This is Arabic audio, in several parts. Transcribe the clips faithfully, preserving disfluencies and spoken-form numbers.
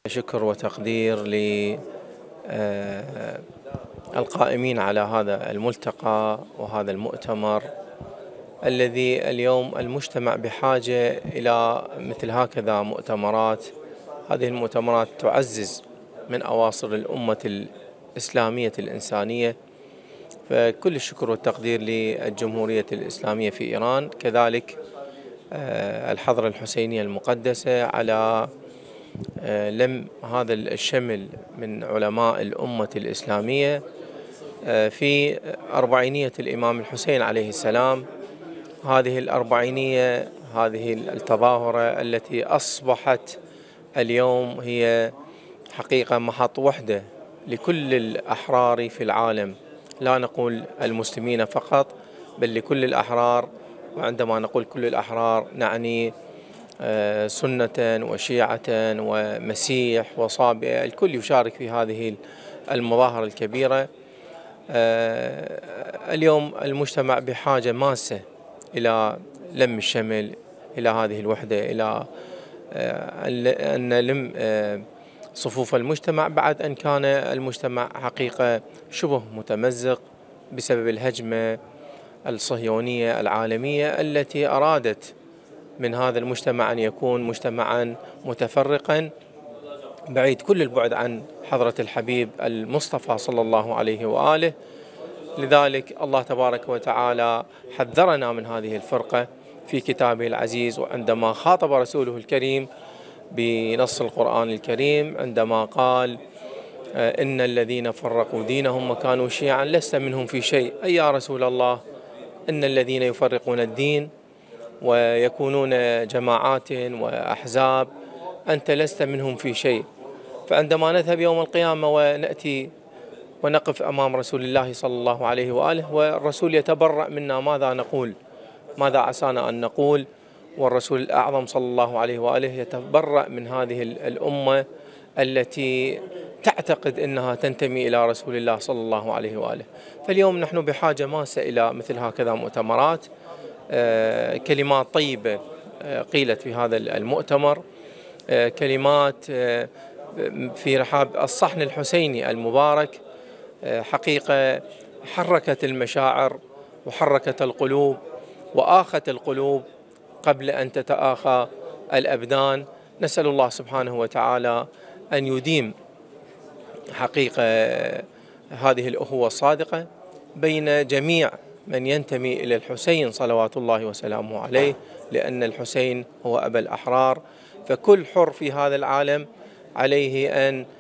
شكر وتقدير للقائمين على هذا الملتقى وهذا المؤتمر الذي اليوم المجتمع بحاجة إلى مثل هكذا مؤتمرات. هذه المؤتمرات تعزز من أواصر الأمة الإسلامية الإنسانية، فكل الشكر والتقدير للجمهورية الإسلامية في إيران، كذلك الحضرة الحسينية المقدسة على لم هذا الشمل من علماء الأمة الإسلامية في أربعينية الإمام الحسين عليه السلام. هذه الأربعينية، هذه التظاهرة التي أصبحت اليوم هي حقيقة محط وحدة لكل الأحرار في العالم، لا نقول المسلمين فقط بل لكل الأحرار. وعندما نقول كل الأحرار نعني سنة وشيعة ومسيح وصابئة، الكل يشارك في هذه المظاهرة الكبيرة. اليوم المجتمع بحاجة ماسة إلى لم الشمل، إلى هذه الوحدة، إلى أن نلم صفوف المجتمع بعد أن كان المجتمع حقيقة شبه متمزق بسبب الهجمة الصهيونية العالمية التي أرادت من هذا المجتمع أن يكون مجتمعا متفرقا بعيد كل البعد عن حضرة الحبيب المصطفى صلى الله عليه وآله. لذلك الله تبارك وتعالى حذرنا من هذه الفرقة في كتابه العزيز، وعندما خاطب رسوله الكريم بنص القرآن الكريم عندما قال إن الذين فرقوا دينهم وكانوا شيعا لست منهم في شيء. أي يا رسول الله، إن الذين يفرقون الدين ويكونون جماعات وأحزاب أنت لست منهم في شيء. فعندما نذهب يوم القيامة ونأتي ونقف أمام رسول الله صلى الله عليه وآله والرسول يتبرأ منا، ماذا نقول؟ ماذا عسانا أن نقول؟ والرسول الأعظم صلى الله عليه وآله يتبرأ من هذه الأمة التي تعتقد أنها تنتمي إلى رسول الله صلى الله عليه وآله. فاليوم نحن بحاجة ماسة إلى مثل هكذا مؤتمرات. كلمات طيبة قيلت في هذا المؤتمر، كلمات في رحاب الصحن الحسيني المبارك، حقيقة حركت المشاعر وحركت القلوب وآخت القلوب قبل أن تتآخى الأبدان. نسأل الله سبحانه وتعالى أن يديم حقيقة هذه الأخوة الصادقة بين جميع من ينتمي إلى الحسين صلوات الله وسلامه عليه، لأن الحسين هو أبا الأحرار. فكل حر في هذا العالم عليه أن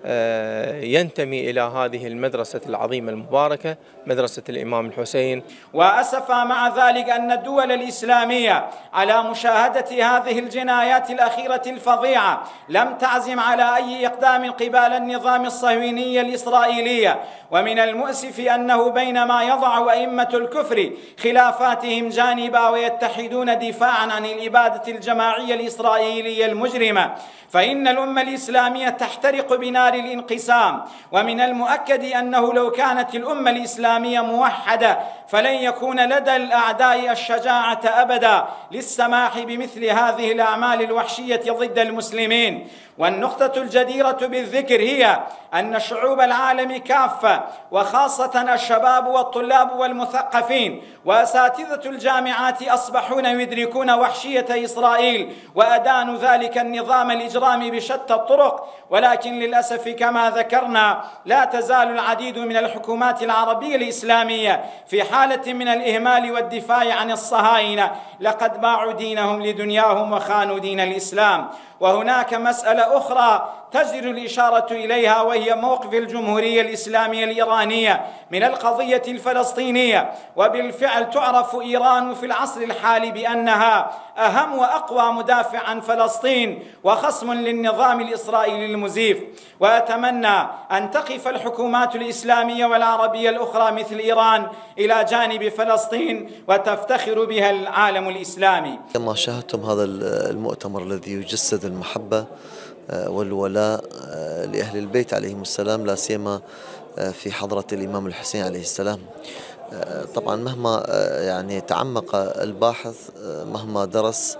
ينتمي إلى هذه المدرسة العظيمة المباركة، مدرسة الإمام الحسين. وأسف مع ذلك أن الدول الإسلامية على مشاهدة هذه الجنايات الأخيرة الفظيعة لم تعزم على أي إقدام قبال النظام الصهيوني الإسرائيلي. ومن المؤسف أنه بينما يضع أئمة الكفر خلافاتهم جانبا ويتحدون دفاعا عن الإبادة الجماعية الإسرائيلية المجرمة، فإن الأمة الإسلامية تحترق بنار الانقسام. ومن المؤكد أنه لو كانت الأمة الإسلامية موحدة فلن يكون لدى الأعداء الشجاعة أبدا للسماح بمثل هذه الأعمال الوحشية ضد المسلمين. والنقطة الجديرة بالذكر هي أن شعوب العالم كافة وخاصة الشباب والطلاب والمثقفين وأساتذة الجامعات أصبحون يدركون وحشية إسرائيل وأدانوا ذلك النظام الإجرامي بشتى الطرق. ولكن للأسف كما ذكرنا لا تزال العديد من الحكومات العربية الإسلامية في حالة من الإهمال والدفاع عن الصهاينة، لقد باعوا دينهم لدنياهم وخانوا دين الإسلام. وهناك مسألة أخرى تجدر الإشارة إليها، وهي موقف الجمهورية الإسلامية الإيرانية من القضية الفلسطينية. وبالفعل تعرف إيران في العصر الحالي بأنها أهم وأقوى مدافع عن فلسطين وخصم للنظام الإسرائيلي المزيف. وأتمنى أن تقف الحكومات الإسلامية والعربية الأخرى مثل إيران إلى جانب فلسطين وتفتخر بها العالم الإسلامي. كما شاهدتم هذا المؤتمر الذي يجسد المحبة والولاء لأهل البيت عليهم السلام، لا سيما في حضرة الإمام الحسين عليه السلام. طبعا مهما يعني تعمق الباحث، مهما درس،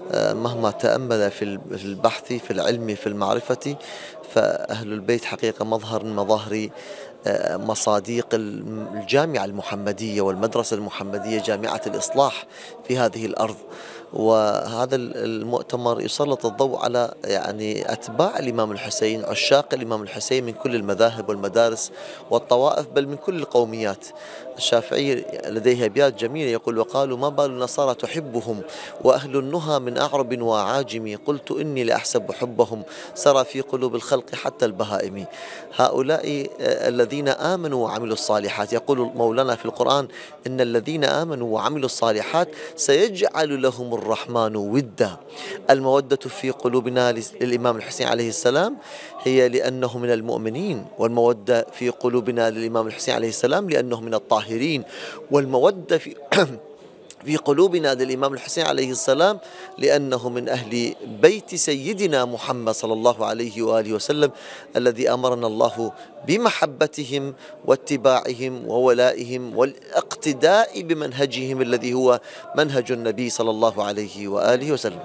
مهما تأمل في البحث في العلم في المعرفة، فأهل البيت حقيقة مظهر من مظاهر مصاديق الجامعة المحمدية والمدرسة المحمدية، جامعة الإصلاح في هذه الأرض. وهذا المؤتمر يسلط الضوء على يعني أتباع الإمام الحسين، عشاق الإمام الحسين من كل المذاهب والمدارس والطوائف، بل من كل القوميات. الشافعي لديه أبيات جميلة يقول: وقالوا ما بال النصارى تحبهم وأهل النهى من أعرب وعاجم، قلت إني لأحسب حبهم سرى في قلوب الخلق حتى البهائم. هؤلاء الذين آمنوا وعملوا الصالحات، يقول مولانا في القرآن: إن الذين آمنوا وعملوا الصالحات سيجعل لهم الرحمن ودا. المودة في قلوبنا للإمام الحسين عليه السلام هي لأنه من المؤمنين، والمودة في قلوبنا للإمام الحسين عليه السلام لأنه من الطاهرين، والمودة في في قلوبنا للإمام الحسين عليه السلام لأنه من أهل بيت سيدنا محمد صلى الله عليه وآله وسلم، الذي أمرنا الله بمحبتهم واتباعهم وولائهم والاقتداء بمنهجهم الذي هو منهج النبي صلى الله عليه وآله وسلم.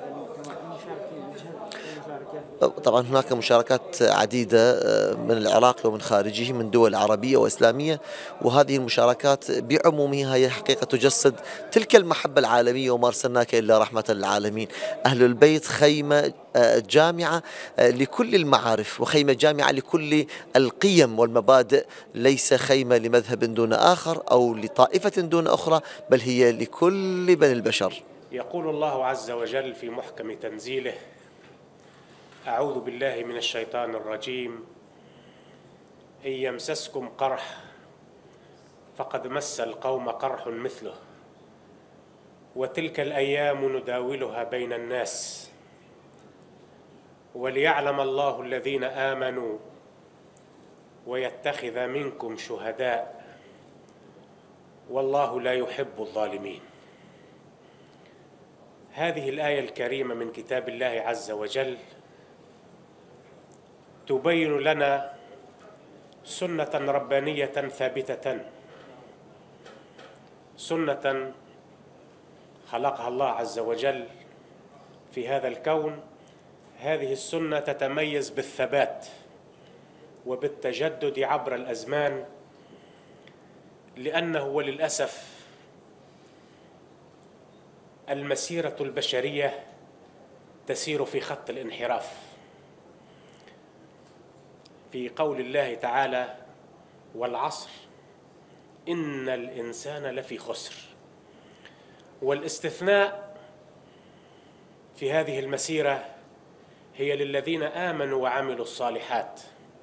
طبعا هناك مشاركات عديدة من العراق ومن خارجه من دول عربية وإسلامية، وهذه المشاركات بعمومها هي حقيقة تجسد تلك المحبة العالمية: وما أرسلناك إلا رحمة للعالمين. أهل البيت خيمة جامعة لكل المعارف، وخيمة جامعة لكل القيم والمبادئ، ليس خيمة لمذهب دون آخر أو لطائفة دون أخرى، بل هي لكل بني البشر. يقول الله عز وجل في محكم تنزيله: أعوذ بالله من الشيطان الرجيم، إن يمسسكم قرح فقد مس القوم قرح مثله وتلك الأيام نداولها بين الناس وليعلم الله الذين آمنوا ويتخذ منكم شهداء والله لا يحب الظالمين. هذه الآية الكريمة من كتاب الله عز وجل تبين لنا سنة ربانية ثابتة، سنة خلقها الله عز وجل في هذا الكون. هذه السنة تتميز بالثبات وبالتجدد عبر الأزمان، لأنه وللأسف المسيرة البشرية تسير في خط الانحراف. في قول الله تعالى: والعصر إن الإنسان لفي خسر، والاستثناء في هذه المسيرة هي للذين آمنوا وعملوا الصالحات.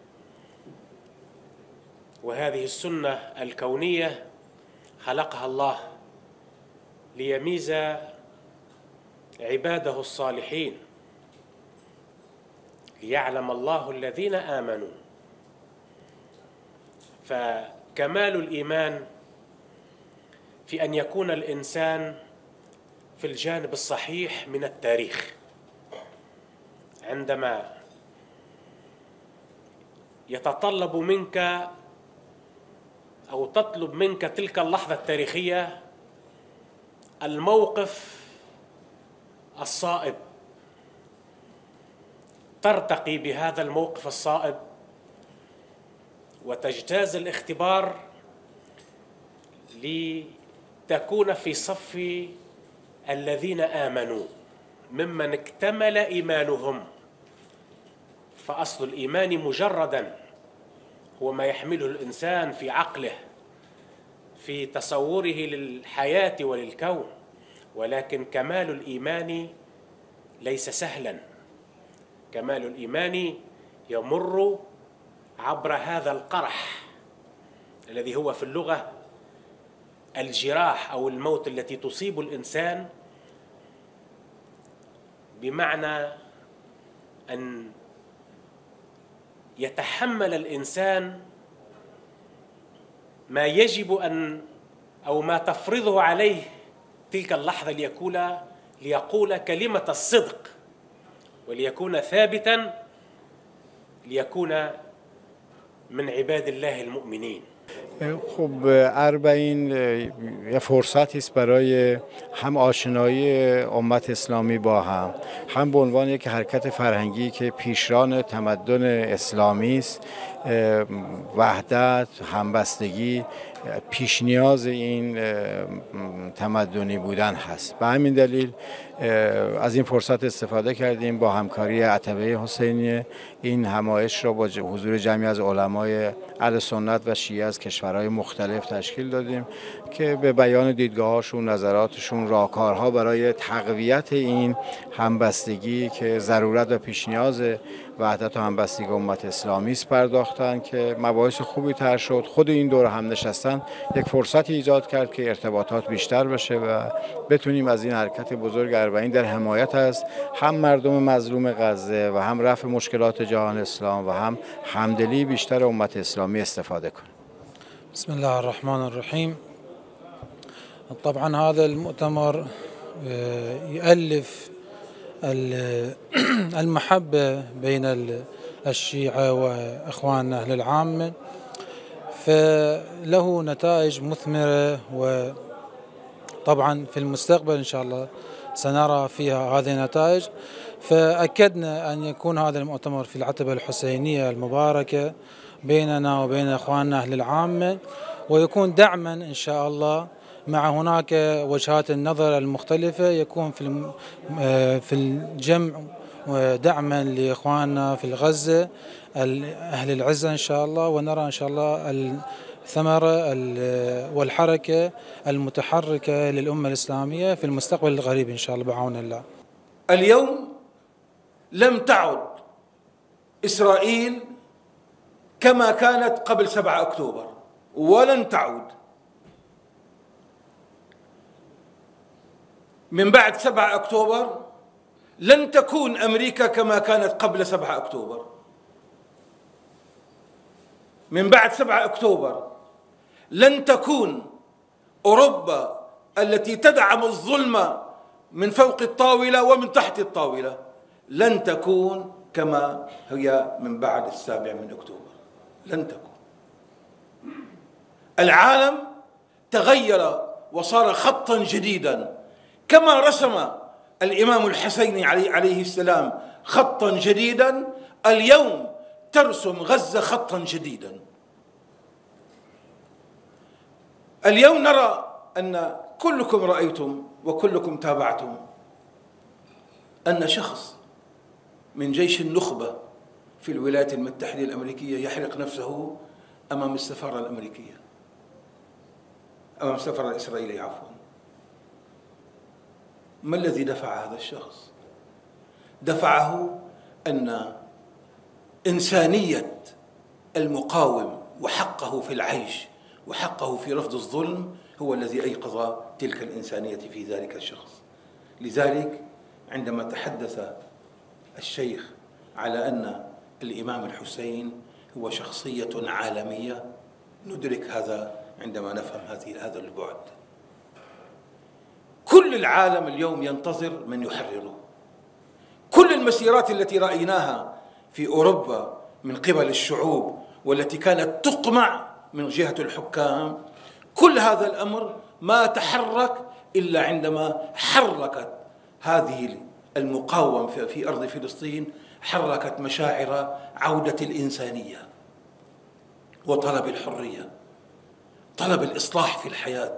وهذه السنة الكونية خلقها الله ليميز عباده الصالحين، ليعلم الله الذين آمنوا. فكمال الإيمان في أن يكون الإنسان في الجانب الصحيح من التاريخ، عندما يتطلب منك أو تطلب منك تلك اللحظة التاريخية الموقف الصائب، ترتقي بهذا الموقف الصائب وتجتاز الاختبار لتكون في صف الذين آمنوا ممن اكتمل إيمانهم. فأصل الإيمان مجردا هو ما يحمله الإنسان في عقله، في تصوره للحياة وللكون، ولكن كمال الإيمان ليس سهلا. كمال الإيمان يمر عبر هذا القرح الذي هو في اللغة الجراح أو الموت التي تصيب الإنسان، بمعنى أن يتحمل الإنسان ما يجب أن أو ما تفرضه عليه تلك اللحظة ليقول ليقول كلمة الصدق، وليكون ثابتا، ليكون من عباد الله المؤمنين. خب اربعین یه فرصتی است برای هم آشنایی امت اسلامی با هم، هم به عنوان یک حرکت فرهنگی که پیشران تمدن اسلامی است. وحدت، همبستگی پیش نیاز این تمدنی بودن هست. به همین دلیل از این فرصت استفاده کردیم، با همکاری عتبه حسینیه این همایش را با حضور جمعی از علمای اهل سنت و شیعه از کشورهای مختلف تشکیل دادیم که به بیان دیدگاهاشون، نظراتشون، راهکارها برای تقویت این همبستگی که ضرورت و پیش نیاز وحدت و همبستگی امت اسلامی است پرداختن که مباحث خوبی طرح شد. خود این دور هم نشستن یک فرصتی ایجاد کرد که ارتباطات بیشتر بشه و بتونیم از این حرکت بزرگ اربعین در حمایت از هم مردم مظلوم غزه و هم رفع مشکلات جهان اسلام و هم همدلی بیشتر امت اسلامی استفاده کنیم. بسم الله الرحمن الرحیم. طبعا هذا المؤتمر يؤلف المحبة بين الشيعة وإخواننا أهل العامة، فله نتائج مثمرة، وطبعا في المستقبل إن شاء الله سنرى فيها هذه النتائج. فأكدنا أن يكون هذا المؤتمر في العتبة الحسينية المباركة بيننا وبين إخواننا أهل العامة، ويكون دعما إن شاء الله مع هناك وجهات النظر المختلفة، يكون في في الجمع دعما لإخواننا في غزة أهل العزة إن شاء الله، ونرى إن شاء الله الثمرة والحركة المتحركة للأمة الإسلامية في المستقبل القريب إن شاء الله بعون الله. اليوم لم تعد إسرائيل كما كانت قبل سبعة أكتوبر، ولن تعود. من بعد سبعة أكتوبر لن تكون أمريكا كما كانت قبل سبعة أكتوبر. من بعد سبعة أكتوبر لن تكون أوروبا التي تدعم الظلم من فوق الطاولة ومن تحت الطاولة، لن تكون كما هي من بعد السابع من أكتوبر، لن تكون. العالم تغير وصار خطا جديدا، كما رسم الإمام الحسين عليه السلام خطا جديدا، اليوم ترسم غزة خطا جديدا. اليوم نرى أن كلكم رأيتم وكلكم تابعتم أن شخص من جيش النخبة في الولايات المتحدة الأمريكية يحرق نفسه أمام السفارة الأمريكية، أمام السفارة الإسرائيلية عفوا. ما الذي دفع هذا الشخص؟ دفعه أن إنسانية المقاوم وحقه في العيش وحقه في رفض الظلم هو الذي أيقظ تلك الإنسانية في ذلك الشخص. لذلك عندما تحدث الشيخ على أن الإمام الحسين هو شخصية عالمية، ندرك هذا عندما نفهم هذه هذا البعد. كل العالم اليوم ينتظر من يحرره. كل المسيرات التي رأيناها في أوروبا من قبل الشعوب والتي كانت تقمع من جهة الحكام، كل هذا الأمر ما تحرك إلا عندما حركت هذه المقاومة في أرض فلسطين، حركت مشاعر عودة الإنسانية وطلب الحرية، طلب الإصلاح في الحياة.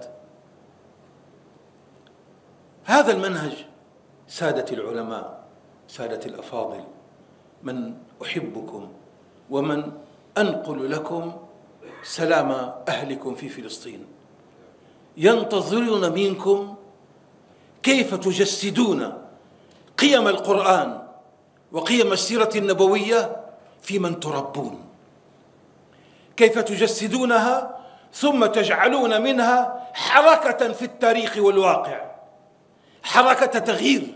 هذا المنهج سادة العلماء، سادة الأفاضل، من أحبكم ومن أنقل لكم سلام أهلكم في فلسطين، ينتظرون منكم كيف تجسدون قيم القرآن وقيم السيرة النبوية في من تربون، كيف تجسدونها ثم تجعلون منها حركة في التاريخ والواقع، حركة تغيير،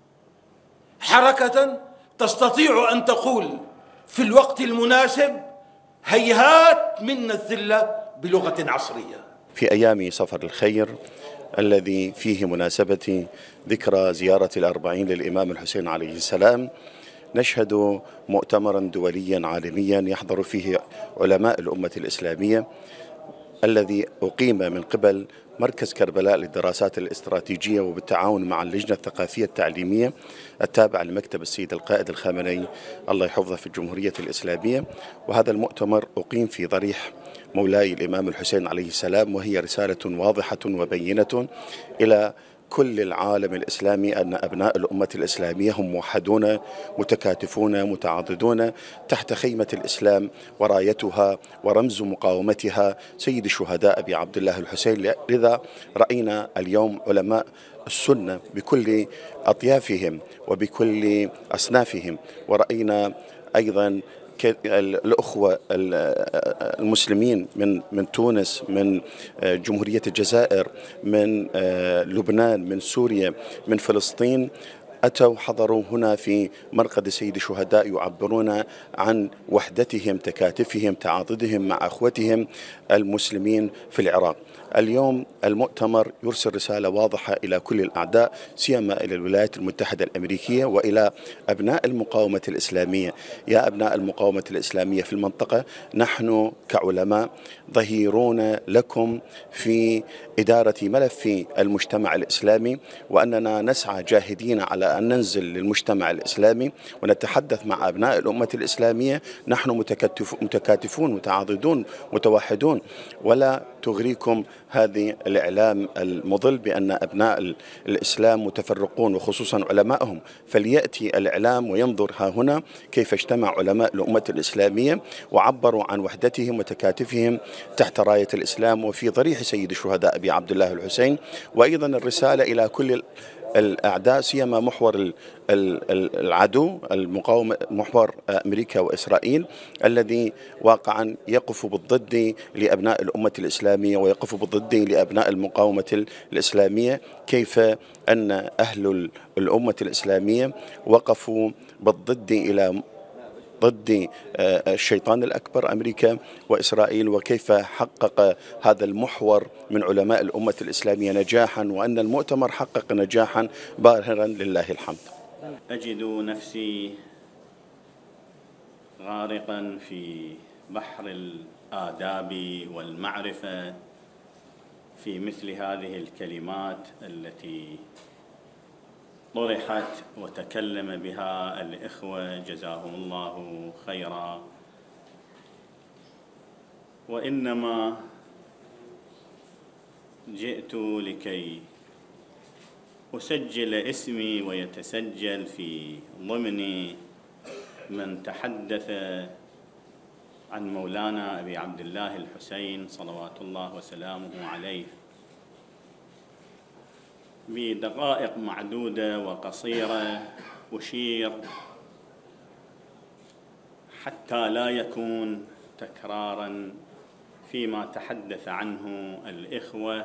حركة تستطيع أن تقول في الوقت المناسب هيهات منا الذلة بلغة عصرية. في أيام صفر الخير الذي فيه مناسبة ذكرى زيارة الأربعين للإمام الحسين عليه السلام، نشهد مؤتمرا دوليا عالميا يحضر فيه علماء الأمة الإسلامية الذي أقيم من قبل مركز كربلاء للدراسات الاستراتيجية وبالتعاون مع اللجنة الثقافية التعليمية التابعة لمكتب السيد القائد الخامنئي الله يحفظه في الجمهورية الإسلامية. وهذا المؤتمر أقيم في ضريح مولاي الإمام الحسين عليه السلام، وهي رسالة واضحة وبينة إلى كل العالم الإسلامي أن أبناء الأمة الإسلامية هم موحدون متكاتفون متعاضدون تحت خيمة الإسلام ورايتها ورمز مقاومتها سيد الشهداء أبي عبد الله الحسين. لذا رأينا اليوم علماء السنة بكل أطيافهم وبكل أصنافهم، ورأينا أيضا الأخوة المسلمين من من تونس، من جمهورية الجزائر، من لبنان، من سوريا، من فلسطين، أتوا حضروا هنا في مرقد سيد الشهداء يعبرون عن وحدتهم، تكاتفهم، تعاضدهم مع أخوتهم المسلمين في العراق. اليوم المؤتمر يرسل رسالة واضحة إلى كل الأعداء، سيما إلى الولايات المتحدة الأمريكية وإلى أبناء المقاومة الإسلامية. يا أبناء المقاومة الإسلامية في المنطقة، نحن كعلماء ظهيرون لكم في إدارة ملف المجتمع الإسلامي، وأننا نسعى جاهدين على أن ننزل للمجتمع الإسلامي ونتحدث مع أبناء الأمة الإسلامية. نحن متكاتف متكاتفون متعاضدون متوحدون، ولا تغريكم هذه الإعلام المضل بأن أبناء الإسلام متفرقون وخصوصا علمائهم. فليأتي الإعلام وينظر ها هنا كيف اجتمع علماء الأمة الإسلامية وعبروا عن وحدتهم وتكاتفهم تحت راية الإسلام وفي ضريح سيد الشهداء أبي عبد الله الحسين. وأيضا الرسالة إلى كل الأعداء، سيما محور العدو المقاومة، محور أمريكا وإسرائيل الذي واقعا يقف بالضد لأبناء الأمة الإسلامية ويقف بالضد لأبناء المقاومة الإسلامية. كيف أن أهل الأمة الإسلامية وقفوا بالضد إلى ضد الشيطان الأكبر أمريكا وإسرائيل، وكيف حقق هذا المحور من علماء الأمة الإسلامية نجاحا، وأن المؤتمر حقق نجاحا باهرا لله الحمد. أجد نفسي غارقا في بحر الآداب والمعرفة في مثل هذه الكلمات التي طرحت وتكلم بها الإخوة جزاهم الله خيرا. وإنما جئت لكي أسجل اسمي ويتسجل في ضمن من تحدث عن مولانا أبي عبد الله الحسين صلوات الله وسلامه عليه بدقائق معدودة وقصيرة، أشير حتى لا يكون تكراراً فيما تحدث عنه الإخوة.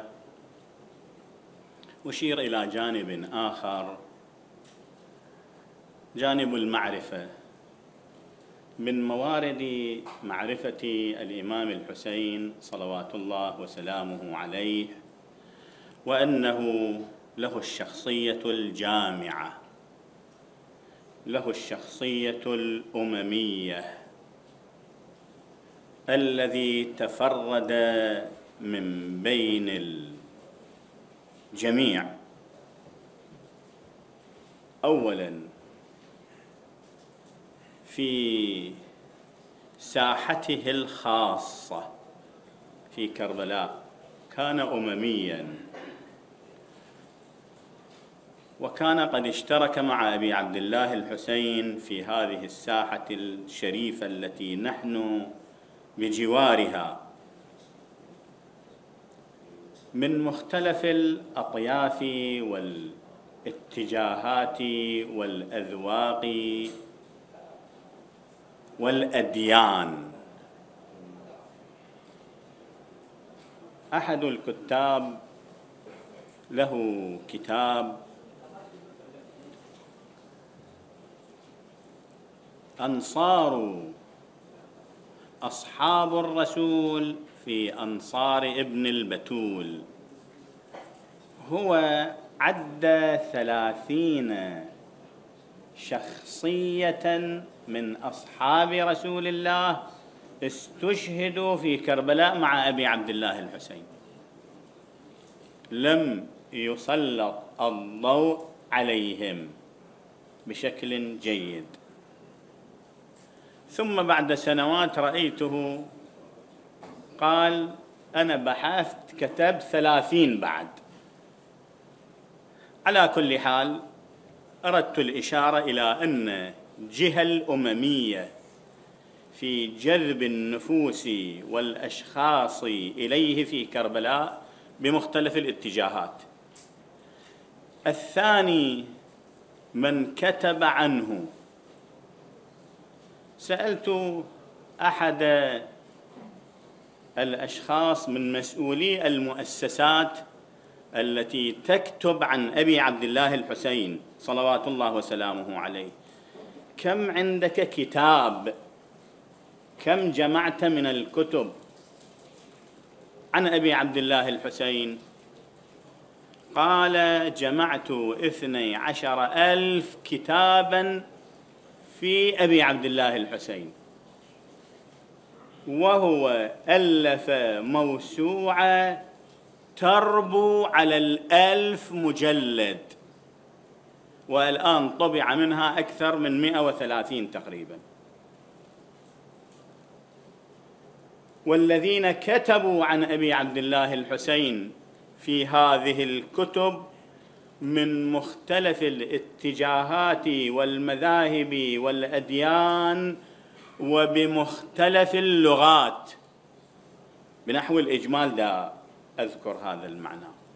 أشير إلى جانب آخر، جانب المعرفة. من موارد معرفة الإمام الحسين صلوات الله وسلامه عليه وأنه له الشخصية الجامعة، له الشخصية الأممية، الذي تفرد من بين الجميع أولاً في ساحته الخاصة في كربلاء، كان أممياً، وكان قد اشترك مع أبي عبد الله الحسين في هذه الساحة الشريفة التي نحن بجوارها من مختلف الأطياف والاتجاهات والأذواق والأديان. أحد الكتاب له كتاب أنصار أصحاب الرسول في أنصار ابن البتول. هو عد ثلاثين شخصية من أصحاب رسول الله استشهدوا في كربلاء مع أبي عبد الله الحسين، لم يسلط الضوء عليهم بشكل جيد. ثم بعد سنوات رأيته قال أنا بحثت كتبت ثلاثين بعد. على كل حال أردت الإشارة إلى أن الجهة الأممية في جذب النفوس والأشخاص إليه في كربلاء بمختلف الاتجاهات. الثاني من كتب عنه، سألت أحد الأشخاص من مسؤولي المؤسسات التي تكتب عن أبي عبد الله الحسين صلوات الله وسلامه عليه، كم عندك كتاب، كم جمعت من الكتب عن أبي عبد الله الحسين؟ قال جمعت اثني عشر ألف كتابا في أبي عبد الله الحسين، وهو ألف موسوعة تربو على الألف مجلد، والآن طبع منها أكثر من مئة وثلاثين تقريبا. والذين كتبوا عن أبي عبد الله الحسين في هذه الكتب من مختلف الاتجاهات والمذاهب والأديان وبمختلف اللغات، بنحو الإجمال دا أذكر هذا المعنى.